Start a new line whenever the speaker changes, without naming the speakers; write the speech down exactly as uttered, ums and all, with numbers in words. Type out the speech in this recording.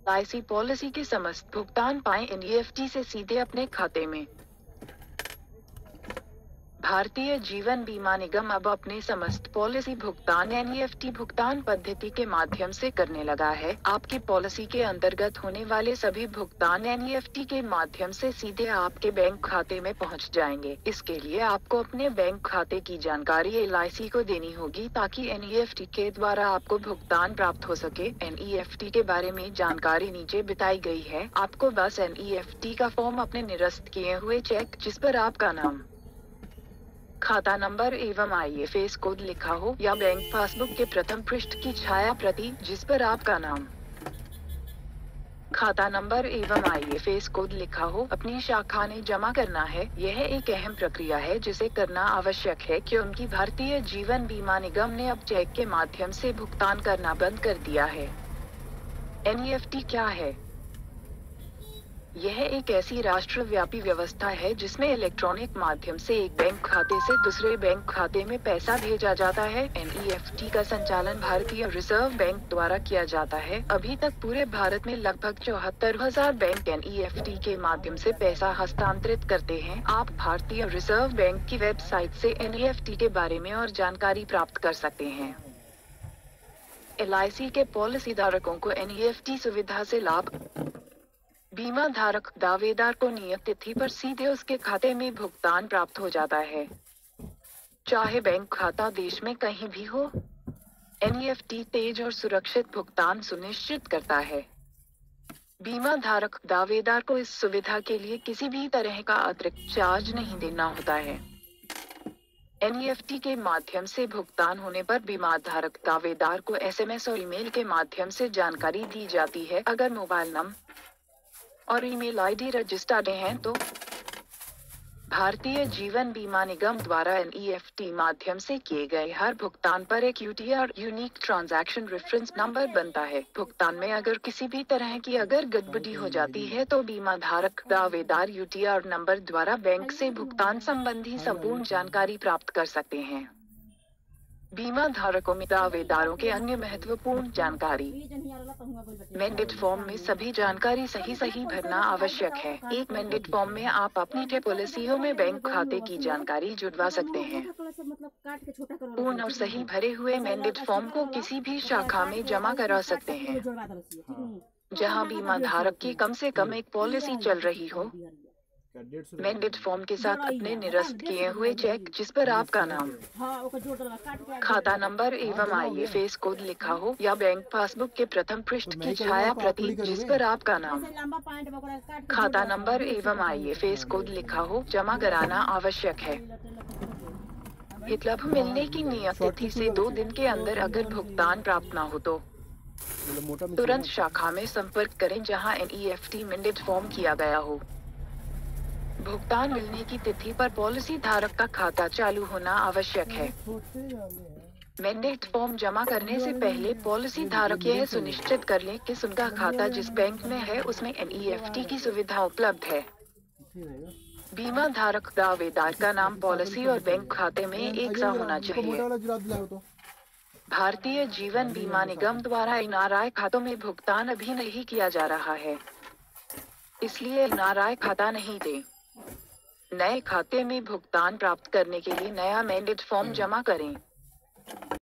L I C policy के समस्त भुगतान पाएं एन ई एफ टी से सीधे अपने खाते में। भारतीय जीवन बीमा निगम अब अपने समस्त पॉलिसी भुगतान एन ई एफ टी भुगतान पद्धति के माध्यम से करने लगा है। आपकी पॉलिसी के अंतर्गत होने वाले सभी भुगतान एन ई एफ टी के माध्यम से सीधे आपके बैंक खाते में पहुंच जाएंगे। इसके लिए आपको अपने बैंक खाते की जानकारी एल आई सी को देनी होगी ताकि एन ई एफ टी के द्वारा आपको भुगतान प्राप्त हो सके। एन ई एफ टी के बारे में जानकारी नीचे बताई गई है। आपको बस एन ई एफ टी का फॉर्म अपने निरस्त किए हुए चेक जिस पर आपका नाम, खाता नंबर एवं आई एफ एस कोड लिखा हो या बैंक पासबुक के प्रथम पृष्ठ की छाया प्रति जिस पर आपका नाम, खाता नंबर एवं आई एफ एस कोड लिखा हो अपनी शाखा ने जमा करना है। यह एक अहम प्रक्रिया है जिसे करना आवश्यक है क्योंकि भारतीय जीवन बीमा निगम ने अब चेक के माध्यम से भुगतान करना बंद कर दिया है। एन ई एफ टी क्या है? यह एक ऐसी राष्ट्रव्यापी व्यवस्था है जिसमें इलेक्ट्रॉनिक माध्यम से एक बैंक खाते से दूसरे बैंक खाते में पैसा भेजा जाता है। एन ई एफ टी का संचालन भारतीय रिजर्व बैंक द्वारा किया जाता है। अभी तक पूरे भारत में लगभग चौहत्तर हजार bank N E F T के माध्यम से पैसा हस्तांतरित करते हैं। आप भारतीय रिजर्व बैंक की वेबसाइट से एन ई एफ टी के बारे में और जानकारी प्राप्त कर सकते हैं। एल आई सी के पॉलिसी धारकों को एन ई एफ टी सुविधा से लाभ। बीमा धारक दावेदार को नियत तिथि पर सीधे उसके खाते में भुगतान प्राप्त हो जाता है, चाहे बैंक खाता देश में कहीं भी हो। एन ई एफ टी तेज और सुरक्षित भुगतान सुनिश्चित करता है। बीमा धारक दावेदार को इस सुविधा के लिए किसी भी तरह का अतिरिक्त चार्ज नहीं देना होता है। एन ई एफ टी के माध्यम से भुगतान होने पर बीमा धारक दावेदार को एस एम एस और ईमेल के माध्यम से जानकारी दी जाती है। अगर मोबाइल नंबर और ईमेल आई डी रजिस्टर्ड हैं तो भारतीय जीवन बीमा निगम द्वारा एन ई एफ टी माध्यम से किए गए हर भुगतान पर एक U T R unique transaction reference number बनता है। भुगतान में अगर किसी भी तरह की अगर गड़बड़ी हो जाती है तो बीमा धारक दावेदार यू टी आर नंबर द्वारा बैंक से भुगतान संबंधी संपूर्ण जानकारी प्राप्त कर सकते हैं। बीमा धारकों में दावेदारों के अन्य महत्वपूर्ण जानकारी। मैंडेट फॉर्म में सभी जानकारी सही सही भरना आवश्यक है। एक मैंडेट फॉर्म में आप अपनी पॉलिसियों में बैंक खाते की जानकारी जुड़वा सकते हैं। पूर्ण और सही भरे हुए मैंडेट फॉर्म को किसी भी शाखा में जमा करा सकते हैं जहां बीमा धारक की कम से कम एक पॉलिसी चल रही हो। मैंडेट फॉर्म के साथ अपने निरस्त किए हुए चेक जिस पर आपका नाम, खाता नंबर एवं आई एफ एस कोड लिखा हो या बैंक पासबुक के प्रथम पृष्ठ की छाया प्रति जिस पर आपका नाम, खाता नंबर एवं आई एफ एस कोड लिखा हो जमा कराना आवश्यक है। हितलाभ मिलने की नियत तिथि से दो दिन के अंदर अगर भुगतान प्राप्त न हो तो तुरंत शाखा में संपर्क करें जहां N E F T mandate form किया गया हो। भुगतान मिलने की तिथि पर पॉलिसी धारक का खाता चालू होना आवश्यक है। मैंडेट फॉर्म जमा करने से पहले पॉलिसी धारक यह सुनिश्चित कर लें कि उनका खाता जिस बैंक में है उसमें एन ई एफ टी की सुविधा उपलब्ध है। बीमा धारक दावेदार का नाम पॉलिसी और बैंक खाते में एक सा होना चाहिए। भारतीय जीवन बीमा निगम द्वारा एन आर आई खातों में भुगतान अभी नहीं किया जा रहा है, इसलिए एन आर आई खाता नहीं दें। नए खाते में भुगतान प्राप्त करने के लिए नया मैंडेट फॉर्म जमा करें।